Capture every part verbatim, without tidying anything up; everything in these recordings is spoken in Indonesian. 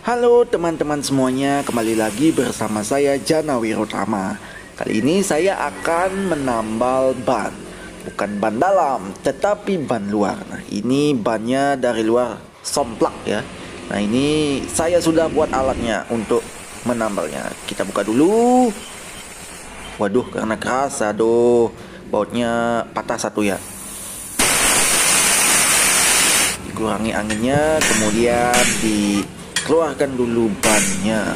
Halo teman-teman semuanya, kembali lagi bersama saya Jana Wirutama. Kali ini saya akan menambal ban. Bukan ban dalam, tetapi ban luar. Nah, ini bannya dari luar somplak ya. Nah, ini saya sudah buat alatnya untuk menambalnya. Kita buka dulu. Waduh, karena keras, aduh, bautnya patah satu ya. Kurangi anginnya, kemudian dikeluarkan dulu bannya.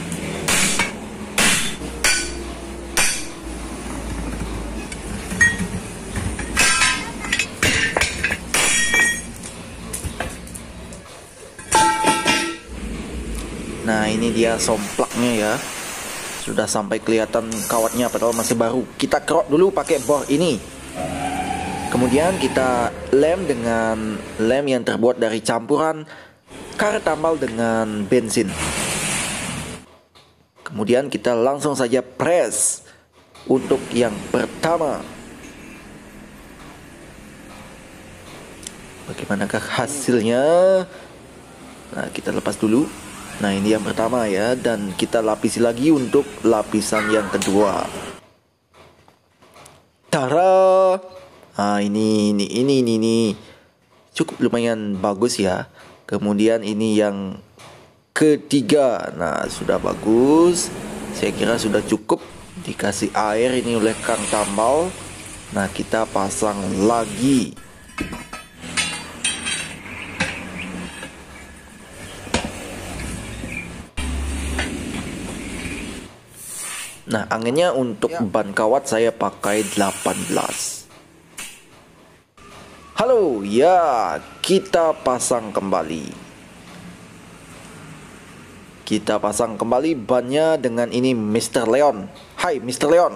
Nah, ini dia somplaknya ya. Sudah sampai kelihatan kawatnya padahal masih baru. Kita kerok dulu pakai bor ini. Kemudian kita lem dengan lem yang terbuat dari campuran karet tambal dengan bensin. Kemudian kita langsung saja press untuk yang pertama. Bagaimanakah hasilnya? Nah, kita lepas dulu. Nah, ini yang pertama ya, dan kita lapisi lagi untuk lapisan yang kedua. Tara! Nah, ini, ini, ini, ini, ini. Cukup lumayan bagus ya. Kemudian ini yang ketiga. Nah, sudah bagus. Saya kira sudah cukup. Dikasih air ini oleh kang tambal. Nah, kita pasang lagi. Nah, anginnya untuk ban kawat saya pakai delapan belas. Halo, ya, kita pasang kembali. Kita pasang kembali bannya dengan ini mister Leon. Hai mister Leon.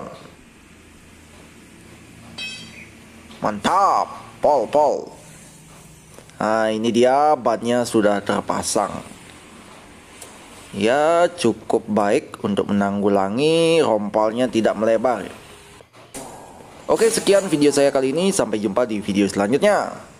Mantap, Pol, Pol. Nah, ini dia bannya sudah terpasang. Ya, cukup baik untuk menanggulangi rompalnya tidak melebar. Oke, sekian video saya kali ini. Sampai jumpa di video selanjutnya.